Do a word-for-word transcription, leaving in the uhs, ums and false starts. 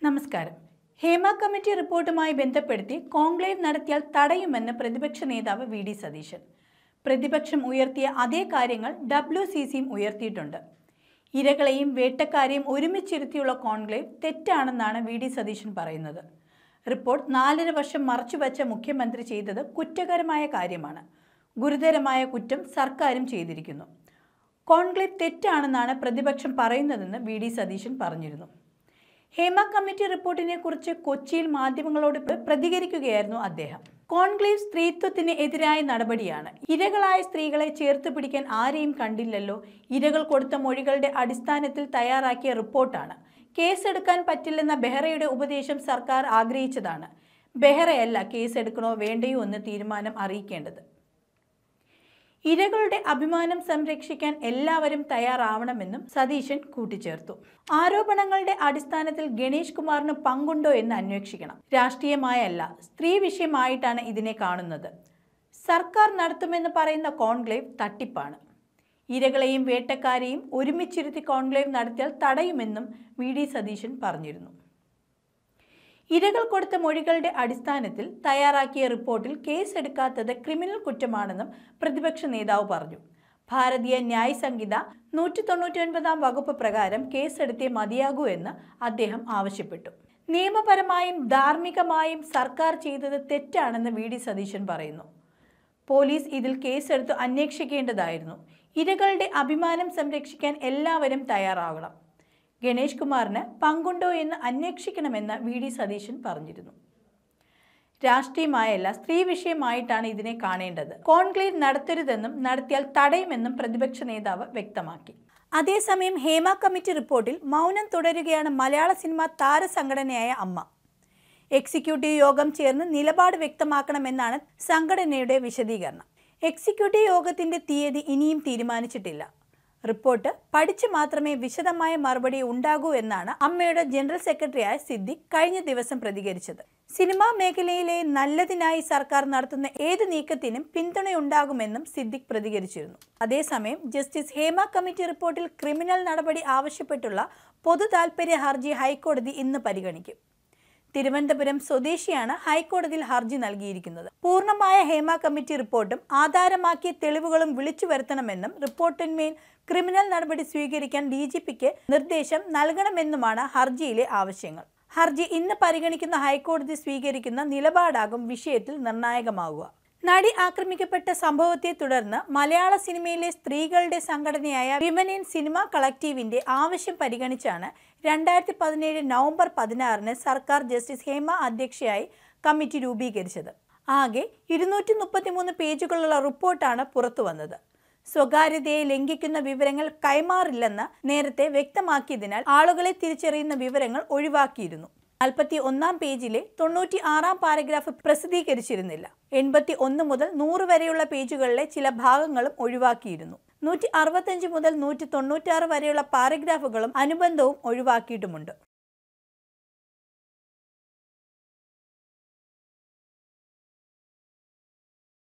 നമസ്കാരം. ഹേമ കമ്മിറ്റി റിപ്പോർട്ടുമായി ബന്ധപ്പെടുത്തി കോൺക്ലേവ് നടത്തിയാൽ തടയുമെന്ന് പ്രതിപക്ഷ നേതാവ് വി ഡി സതീശൻ. പ്രതിപക്ഷം ഉയർത്തിയ അതേ കാര്യങ്ങൾ ഡബ്ല്യു സി സിയും ഉയർത്തിയിട്ടുണ്ട്. ഇരകളെയും വേട്ടക്കാരെയും ഒരുമിച്ചിരുത്തിയുള്ള കോൺക്ലേവ് തെറ്റാണെന്നാണ് വി ഡി സതീശൻ പറയുന്നത്. റിപ്പോർട്ട് നാലര വർഷം മറച്ചുവച്ച മുഖ്യമന്ത്രി ചെയ്തത് കുറ്റകരമായ കാര്യമാണ്. ഗുരുതരമായ കുറ്റം സർക്കാരും ചെയ്തിരിക്കുന്നു. കോൺക്ലേവ് തെറ്റാണെന്നാണ് പ്രതിപക്ഷം പറയുന്നതെന്ന് വി ഡി സതീശൻ പറഞ്ഞിരുന്നു. ഹേമ കമ്മിറ്റി റിപ്പോർട്ടിനെ കുറിച്ച് കൊച്ചിയിൽ മാധ്യമങ്ങളോട് പ്രതികരിക്കുകയായിരുന്നു അദ്ദേഹം. കോൺക്ലേവ് സ്ത്രീത്വത്തിന് എതിരായ നടപടിയാണ്. ഇരകളായ സ്ത്രീകളെ ചേർത്ത് പിടിക്കാൻ ആരെയും കണ്ടില്ലല്ലോ. ഇരകൾ കൊടുത്ത മൊഴികളുടെ അടിസ്ഥാനത്തിൽ തയ്യാറാക്കിയ റിപ്പോർട്ടാണ്. കേസെടുക്കാൻ പറ്റില്ലെന്ന ബെഹ്റയുടെ ഉപദേശം സർക്കാർ ആഗ്രഹിച്ചതാണ്. ബെഹ്റയല്ല കേസെടുക്കണോ വേണ്ടയോ എന്ന് തീരുമാനം അറിയിക്കേണ്ടത്. ഇരകളുടെ അഭിമാനം സംരക്ഷിക്കാൻ എല്ലാവരും തയ്യാറാവണമെന്നും സതീശൻ കൂട്ടിച്ചേർത്തു. ആരോപണങ്ങളുടെ അടിസ്ഥാനത്തിൽ ഗണേഷ് കുമാറിന് പങ്കുണ്ടോ എന്ന് അന്വേഷിക്കണം. രാഷ്ട്രീയമായല്ല, സ്ത്രീ വിഷയമായിട്ടാണ് ഇതിനെ കാണുന്നത്. സർക്കാർ നടത്തുമെന്ന് പറയുന്ന കോൺക്ലേവ് തട്ടിപ്പാണ്. ഇരകളെയും വേട്ടക്കാരെയും ഒരുമിച്ചിരുത്തി കോൺക്ലേവ് നടത്തിയാൽ തടയുമെന്നും വി ഡി സതീശൻ പറഞ്ഞിരുന്നു. ഇരകൾ കൊടുത്ത മൊഴികളുടെ അടിസ്ഥാനത്തിൽ തയ്യാറാക്കിയ റിപ്പോർട്ടിൽ കേസെടുക്കാത്തത് ക്രിമിനൽ കുറ്റമാണെന്നും പ്രതിപക്ഷ നേതാവ് പറഞ്ഞു. ഭാരതീയ ന്യായ് സംഹിത നൂറ്റി തൊണ്ണൂറ്റി ഒൻപതാം വകുപ്പ് പ്രകാരം കേസെടുത്തേ മതിയാകൂ എന്ന് അദ്ദേഹം ആവശ്യപ്പെട്ടു. നിയമപരമായും ധാർമ്മികമായും സർക്കാർ ചെയ്തത് തെറ്റാണെന്ന് വി ഡി സതീശൻ പറയുന്നു. പോലീസ് ഇതിൽ കേസെടുത്ത് അന്വേഷിക്കേണ്ടതായിരുന്നു. ഇരകളുടെ അഭിമാനം സംരക്ഷിക്കാൻ എല്ലാവരും തയ്യാറാകണം. ഗണേഷ് കുമാറിന് പങ്കുണ്ടോ എന്ന് അന്വേഷിക്കണമെന്ന് വി ഡി സതീശൻ പറഞ്ഞിരുന്നു. രാഷ്ട്രീയമായല്ല, സ്ത്രീ വിഷയമായിട്ടാണ് ഇതിനെ കാണേണ്ടത്. കോൺക്ലേവ് നടത്തരുതെന്നും നടത്തിയാൽ തടയുമെന്നും പ്രതിപക്ഷ നേതാവ് വ്യക്തമാക്കി. അതേസമയം ഹേമ കമ്മിറ്റി റിപ്പോർട്ടിൽ മൗനം തുടരുകയാണ് മലയാള സിനിമാ താരസംഘടനയായ അമ്മ. എക്സിക്യൂട്ടീവ് യോഗം ചേർന്ന് നിലപാട് വ്യക്തമാക്കണമെന്നാണ് സംഘടനയുടെ വിശദീകരണം. എക്സിക്യൂട്ടീവ് യോഗത്തിന്റെ തീയതി ഇനിയും തീരുമാനിച്ചിട്ടില്ല. റിപ്പോർട്ട് പഠിച്ച് മാത്രമേ വിശദമായ മറുപടി ഉണ്ടാകൂ എന്നാണ് അമ്മയുടെ ജനറൽ സെക്രട്ടറിയായ സിദ്ദിഖ് കഴിഞ്ഞ ദിവസം പ്രതികരിച്ചത്. സിനിമാ മേഖലയിലെ നല്ലതിനായി സർക്കാർ നടത്തുന്ന ഏത് നീക്കത്തിനും പിന്തുണയുണ്ടാകുമെന്നും സിദ്ദിഖ് പ്രതികരിച്ചിരുന്നു. അതേസമയം ജസ്റ്റിസ് ഹേമ കമ്മിറ്റി റിപ്പോർട്ടിൽ ക്രിമിനൽ നടപടി ആവശ്യപ്പെട്ടുള്ള പൊതു താൽപര്യ ഹർജി ഹൈക്കോടതി ഇന്ന് പരിഗണിക്കും. തിരുവനന്തപുരം സ്വദേശിയാണ് ഹൈക്കോടതിയിൽ ഹർജി നൽകിയിരിക്കുന്നത്. പൂർണ്ണമായ ഹേമ കമ്മിറ്റി റിപ്പോർട്ടും ആധാരമാക്കിയ തെളിവുകളും വിളിച്ചു വരുത്തണമെന്നും റിപ്പോർട്ടിന്മേൽ ക്രിമിനൽ നടപടി സ്വീകരിക്കാൻ ഡി ജി പിക്ക് നിർദ്ദേശം നൽകണമെന്നുമാണ് ഹർജിയിലെ ആവശ്യങ്ങൾ. ഹർജി ഇന്ന് പരിഗണിക്കുന്ന ഹൈക്കോടതി സ്വീകരിക്കുന്ന നിലപാടാകും വിഷയത്തിൽ നിർണായകമാവുക. നടി ആക്രമിക്കപ്പെട്ട സംഭവത്തെ തുടർന്ന് മലയാള സിനിമയിലെ സ്ത്രീകളുടെ സംഘടനയായ വിമൻ ഇൻ സിനിമ കളക്റ്റീവിന്റെ ആവശ്യം പരിഗണിച്ചാണ് രണ്ടായിരത്തി പതിനേഴ് നവംബർ പതിനാറിന് സർക്കാർ ജസ്റ്റിസ് ഹേമ അധ്യക്ഷയായി കമ്മിറ്റി രൂപീകരിച്ചത്. ആകെ ഇരുന്നൂറ്റി മുപ്പത്തി മൂന്ന് പേജുകളുള്ള റിപ്പോർട്ടാണ് പുറത്തുവന്നത്. സ്വകാര്യതയെ ലംഘിക്കുന്ന വിവരങ്ങൾ കൈമാറില്ലെന്ന് നേരത്തെ വ്യക്തമാക്കിയതിനാൽ ആളുകളെ തിരിച്ചറിയുന്ന വിവരങ്ങൾ ഒഴിവാക്കിയിരുന്നു. നാൽപ്പത്തി ഒന്നാം പേജിലെ തൊണ്ണൂറ്റി ആറാം പാരഗ്രാഫ് പ്രസിദ്ധീകരിച്ചിരുന്നില്ല. എൺപത്തി ഒന്ന് മുതൽ നൂറ് വരെയുള്ള പേജുകളിലെ ചില ഭാഗങ്ങളും ഒഴിവാക്കിയിരുന്നു. നൂറ്റി അറുപത്തഞ്ച് മുതൽ നൂറ്റി തൊണ്ണൂറ്റി ആറ് വരെയുള്ള പാരഗ്രാഫുകളും അനുബന്ധവും ഒഴിവാക്കിയിട്ടുമുണ്ട്.